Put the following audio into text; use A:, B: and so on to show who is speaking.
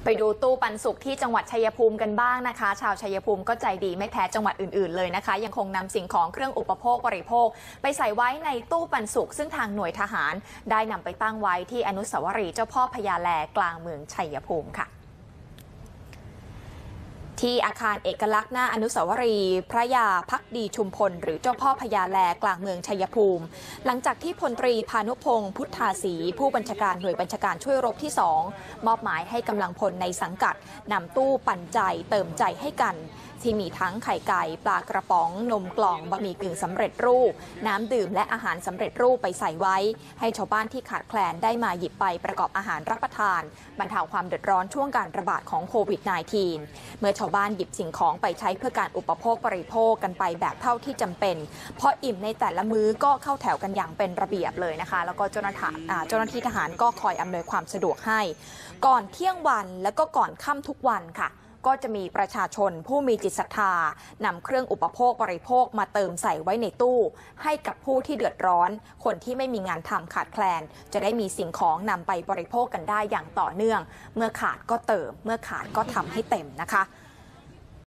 A: ไปดูตู้ปันสุกที่จังหวัดชัยภูมิกันบ้างนะคะชาวชัยภูมิก็ใจดีไม่แพ้จังหวัดอื่นๆเลยนะคะยังคงนำสิ่งของเครื่องอุปโภคบริโภคไปใส่ไว้ในตู้ปันสุกซึ่งทางหน่วยทหารได้นำไปตั้งไว้ที่อนุสาวรีย์เจ้าพ่อพญาแลกลางเมืองชัยภูมิค่ะที่อาคารเอกลักษณ์หน้าอนุสาวรีย์พระยาภักดีชุมพลหรือเจ้าพ่อพญาแลกลางเมืองชัยภูมิหลังจากที่พลตรีพานุพงศ์พุทธาศรีผู้บัญชาการหน่วยบัญชาการช่วยรบที่2มอบหมายให้กำลังพลในสังกัดนำตู้ปันใจเติมใจให้กันที่มีทั้งไข่ไก่ปลากระป๋องนมกล่องบะหมี่กึ่งสำเร็จรูปน้ำดื่มและอาหารสำเร็จรูปไปใส่ไว้ให้ชาวบ้านที่ขาดแคลนได้มาหยิบไปประกอบอาหารรับประทานบรรเทาความเดือดร้อนช่วงการระบาดของโควิด -19 เมื่อชาวบ้านหยิบสิ่งของไปใช้เพื่อการอุปโภคบริโภคกันไปแบบเท่าที่จำเป็นพออิ่มในแต่ละมื้อก็เข้าแถวกันอย่างเป็นระเบียบเลยนะคะแล้วก็เจ้าหน้าที่ทหารก็คอยอำนวยความสะดวกให้ก่อนเที่ยงวันแล้วก็ก่อนค่ำทุกวันค่ะก็จะมีประชาชนผู้มีจิตศรัทธานำเครื่องอุปโภคบริโภคมาเติมใส่ไว้ในตู้ให้กับผู้ที่เดือดร้อนคนที่ไม่มีงานทำขาดแคลนจะได้มีสิ่งของนำไปบริโภคกันได้อย่างต่อเนื่องเมื่อขาดก็เติมเมื่อขาดก็ทำให้เต็มนะคะ